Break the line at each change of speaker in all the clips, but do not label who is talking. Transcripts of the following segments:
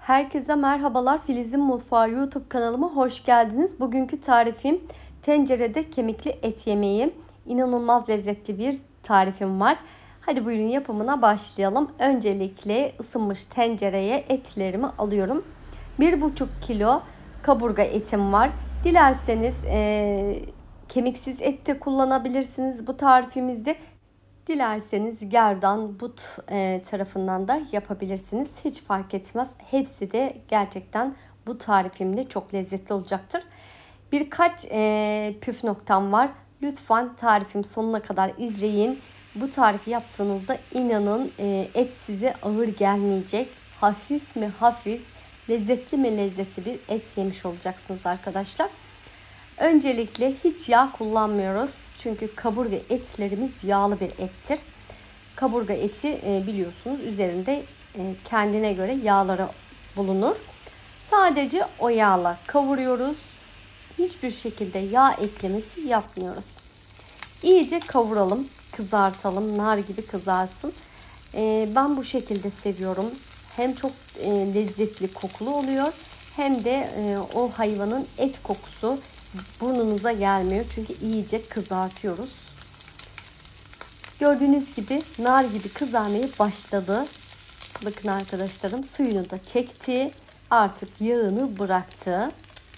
Herkese merhabalar. Filiz'in Mutfağı YouTube kanalıma hoş geldiniz. Bugünkü tarifim tencerede kemikli et yemeği. İnanılmaz lezzetli bir tarifim var. Hadi buyurun yapımına başlayalım. Öncelikle ısınmış tencereye etlerimi alıyorum. 1,5 kilo kaburga etim var. Dilerseniz kemiksiz et de kullanabilirsiniz bu tarifimizde. Dilerseniz gerdan, but tarafından da yapabilirsiniz. Hiç fark etmez. Hepsi de gerçekten bu tarifimde çok lezzetli olacaktır. Birkaç püf noktam var. Lütfen tarifim sonuna kadar izleyin. Bu tarifi yaptığınızda inanın et size ağır gelmeyecek. Hafif mi hafif, lezzetli mi lezzetli bir et yemiş olacaksınız arkadaşlar. Öncelikle hiç yağ kullanmıyoruz. Çünkü kaburga etlerimiz yağlı bir ettir. Kaburga eti biliyorsunuz üzerinde kendine göre yağları bulunur. Sadece o yağla kavuruyoruz. Hiçbir şekilde yağ eklemesi yapmıyoruz. İyice kavuralım, kızartalım, nar gibi kızarsın. Ben bu şekilde seviyorum. Hem çok lezzetli kokulu oluyor hem de o hayvanın et kokusu burnunuza gelmiyor. Çünkü iyice kızartıyoruz. Gördüğünüz gibi nar gibi kızarmaya başladı. Bakın arkadaşlarım, suyunu da çekti. Artık yağını bıraktı.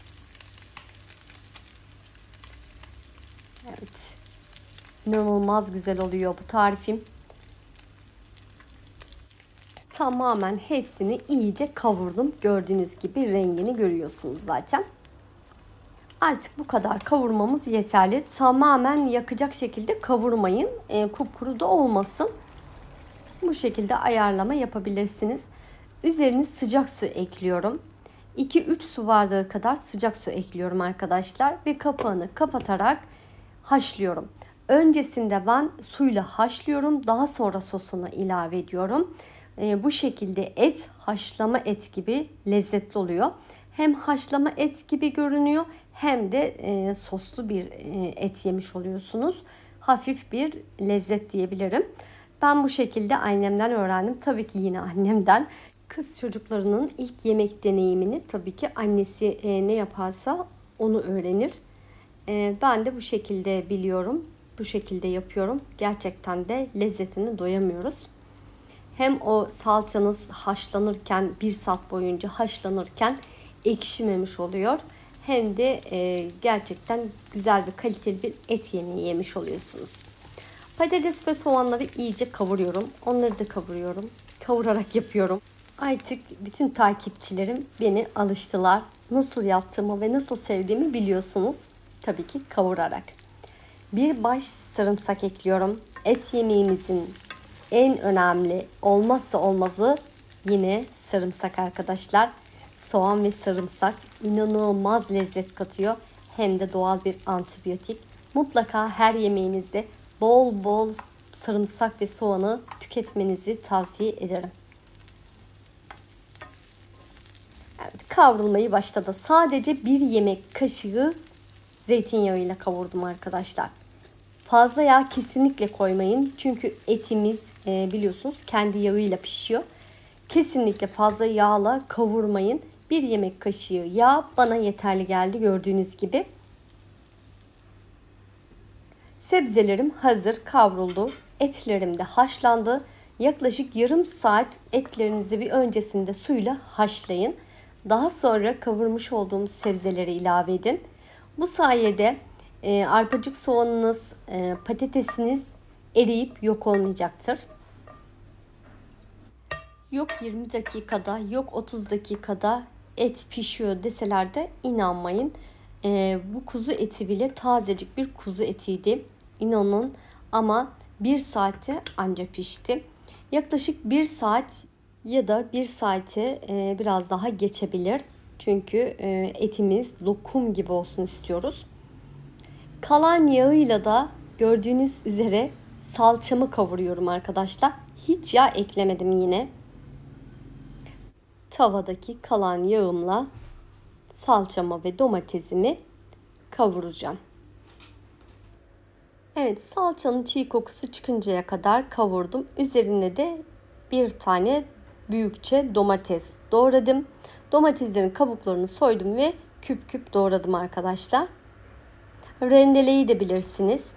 Evet. İnanılmaz güzel oluyor bu tarifim. Tamamen hepsini iyice kavurdum. Gördüğünüz gibi rengini görüyorsunuz zaten. Artık bu kadar kavurmamız yeterli. Tamamen yakacak şekilde kavurmayın. Kupkuru da olmasın. Bu şekilde ayarlama yapabilirsiniz. Üzerine sıcak su ekliyorum. 2-3 su bardağı kadar sıcak su ekliyorum arkadaşlar. Ve kapağını kapatarak haşlıyorum. Öncesinde ben suyla haşlıyorum. Daha sonra sosunu ilave ediyorum. Bu şekilde et haşlama et gibi lezzetli oluyor. Hem haşlama et gibi görünüyor hem de soslu bir et yemiş oluyorsunuz. Hafif bir lezzet diyebilirim. Ben bu şekilde annemden öğrendim. Tabii ki yine annemden. Kız çocuklarının ilk yemek deneyimini tabii ki annesi ne yaparsa onu öğrenir. Ben de bu şekilde biliyorum. Bu şekilde yapıyorum. Gerçekten de lezzetini doyamıyoruz. Hem o salçanız haşlanırken 1 saat boyunca haşlanırken ekşimemiş oluyor. Hem de gerçekten güzel ve kaliteli bir et yemeği yemiş oluyorsunuz. Patates ve soğanları iyice kavuruyorum. Onları da kavuruyorum. Kavurarak yapıyorum. Artık bütün takipçilerim beni alıştılar. Nasıl yaptığımı ve nasıl sevdiğimi biliyorsunuz. Tabii ki kavurarak. Bir baş sarımsak ekliyorum. Et yemeğimizin en önemli olmazsa olmazı yine sarımsak arkadaşlar. Soğan ve sarımsak inanılmaz lezzet katıyor. Hem de doğal bir antibiyotik. Mutlaka her yemeğinizde bol bol sarımsak ve soğanı tüketmenizi tavsiye ederim. Evet, kavrulmayı başladı. Sadece 1 yemek kaşığı zeytinyağıyla kavurdum arkadaşlar. Fazla yağ kesinlikle koymayın. Çünkü etimiz biliyorsunuz kendi yağıyla pişiyor. Kesinlikle fazla yağla kavurmayın. 1 yemek kaşığı yağ bana yeterli geldi gördüğünüz gibi. Sebzelerim hazır kavruldu. Etlerim de haşlandı. Yaklaşık yarım saat etlerinizi bir öncesinde suyla haşlayın. Daha sonra kavurmuş olduğum sebzeleri ilave edin. Bu sayede arpacık soğanınız, patatesiniz eriyip yok olmayacaktır. Yok 20 dakikada, yok 30 dakikada et pişiyor deseler de inanmayın. Bu kuzu eti bile tazecik bir kuzu etiydi. İnanın ama 1 saatte anca pişti. Yaklaşık 1 saat ya da 1 saate biraz daha geçebilir. Çünkü etimiz lokum gibi olsun istiyoruz. Kalan yağıyla da gördüğünüz üzere salçamı kavuruyorum arkadaşlar. Hiç yağ eklemedim yine. Tavadaki kalan yağımla salçamı ve domatesimi kavuracağım. Evet, salçanın çiğ kokusu çıkıncaya kadar kavurdum. Üzerine de 1 tane büyükçe domates doğradım. Domateslerin kabuklarını soydum ve küp küp doğradım arkadaşlar. Rendeleyi de bilirsiniz.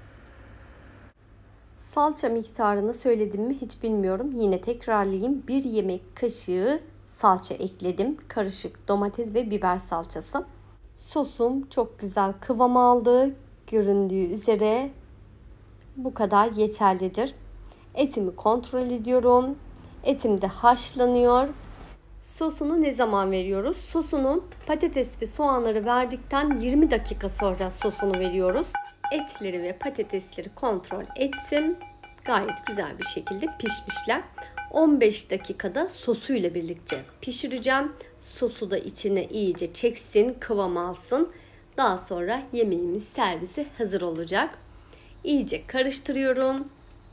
Salça miktarını söyledim mi hiç bilmiyorum. Yine tekrarlayayım. 1 yemek kaşığı salça ekledim. Karışık domates ve biber salçası. Sosum çok güzel kıvam aldı. Göründüğü üzere bu kadar yeterlidir. Etimi kontrol ediyorum. Etim de haşlanıyor. Sosunu ne zaman veriyoruz? Sosunu patates ve soğanları verdikten 20 dakika sonra sosunu veriyoruz. Etleri ve patatesleri kontrol ettim. Gayet güzel bir şekilde pişmişler. 15 dakikada sosuyla birlikte pişireceğim. Sosu da içine iyice çeksin, kıvam alsın. Daha sonra yemeğimiz servise hazır olacak. İyice karıştırıyorum.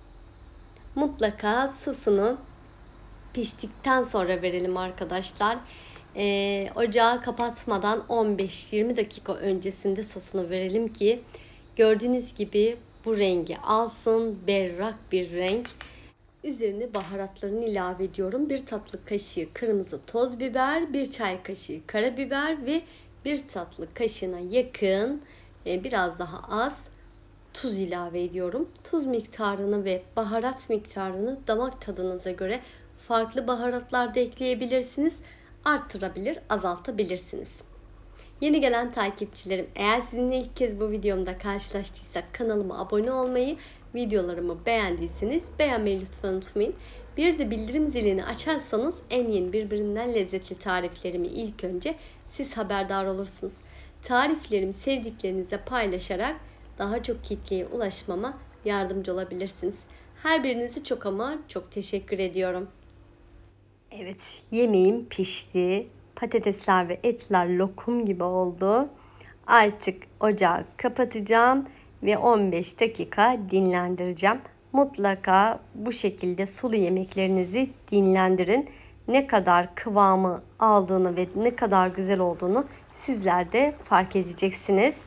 Mutlaka sosunu piştikten sonra verelim arkadaşlar. Ocağı kapatmadan 15-20 dakika öncesinde sosunu verelim ki gördüğünüz gibi bu rengi alsın. Berrak bir renk. Üzerine baharatlarını ilave ediyorum. 1 tatlı kaşığı kırmızı toz biber, 1 çay kaşığı karabiber ve 1 tatlı kaşığına yakın biraz daha az tuz ilave ediyorum. Tuz miktarını ve baharat miktarını damak tadınıza göre farklı baharatlar da ekleyebilirsiniz. Arttırabilir, azaltabilirsiniz. Yeni gelen takipçilerim, eğer sizinle ilk kez bu videomda karşılaştıysak kanalıma abone olmayı, videolarımı beğendiyseniz beğenmeyi lütfen unutmayın. Bir de bildirim zilini açarsanız en yeni birbirinden lezzetli tariflerimi ilk önce siz haberdar olursunuz. Tariflerimi sevdiklerinize paylaşarak daha çok kitleye ulaşmama yardımcı olabilirsiniz. Her birinizi çok ama çok teşekkür ediyorum. Evet, yemeğim pişti. Patatesler ve etler lokum gibi oldu. Artık ocağı kapatacağım ve 15 dakika dinlendireceğim. Mutlaka bu şekilde sulu yemeklerinizi dinlendirin. Ne kadar kıvamı aldığını ve ne kadar güzel olduğunu sizler de fark edeceksiniz.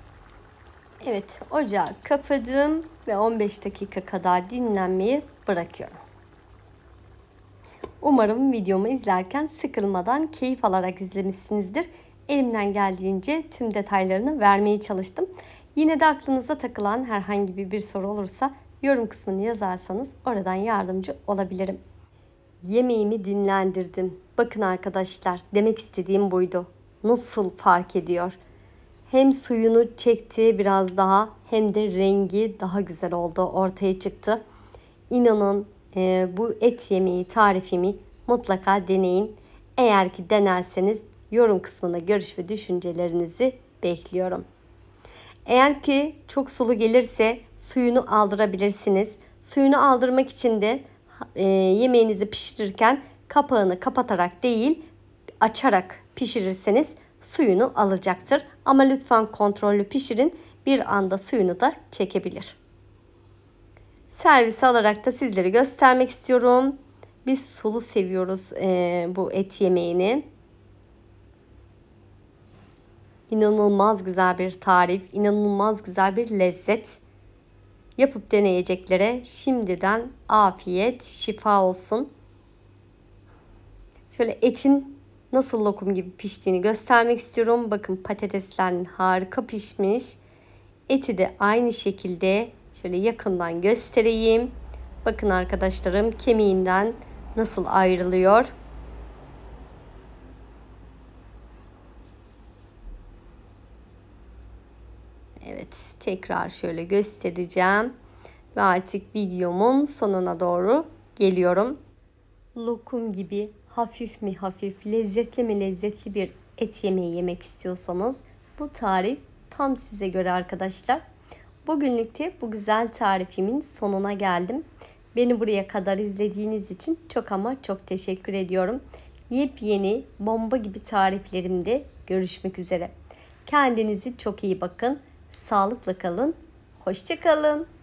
Evet, ocağı kapadım ve 15 dakika kadar dinlenmeyi bırakıyorum. Umarım videomu izlerken sıkılmadan, keyif alarak izlemişsinizdir. Elimden geldiğince tüm detaylarını vermeye çalıştım. Yine de aklınıza takılan herhangi bir soru olursa yorum kısmını yazarsanız oradan yardımcı olabilirim. Yemeğimi dinlendirdim. Bakın arkadaşlar, demek istediğim buydu. Nasıl fark ediyor? Hem suyunu çekti biraz daha hem de rengi daha güzel oldu, ortaya çıktı. İnanın bu et yemeği tarifimi mutlaka deneyin. Eğer ki denerseniz yorum kısmına görüş ve düşüncelerinizi bekliyorum. Eğer ki çok sulu gelirse suyunu aldırabilirsiniz. Suyunu aldırmak için de yemeğinizi pişirirken kapağını kapatarak değil açarak pişirirseniz suyunu alacaktır. Ama lütfen kontrollü pişirin. Bir anda suyunu da çekebilir. Servise alarak da sizlere göstermek istiyorum. Biz sulu seviyoruz bu et yemeğini. İnanılmaz güzel bir tarif, inanılmaz güzel bir lezzet. Yapıp deneyeceklere şimdiden afiyet, şifa olsun. Şöyle etin nasıl lokum gibi piştiğini göstermek istiyorum. Bakın patatesler harika pişmiş. Eti de aynı şekilde şöyle yakından göstereyim. Bakın arkadaşlarım, kemiğinden nasıl ayrılıyor. Evet, tekrar şöyle göstereceğim. Ve artık videomun sonuna doğru geliyorum. Lokum gibi hafif mi hafif, lezzetli mi lezzetli bir et yemeği yemek istiyorsanız bu tarif tam size göre arkadaşlar. Bugünlük de bu güzel tarifimin sonuna geldim. Beni buraya kadar izlediğiniz için çok ama çok teşekkür ediyorum. Yepyeni bomba gibi tariflerimde görüşmek üzere. Kendinize çok iyi bakın. Sağlıkla kalın. Hoşça kalın.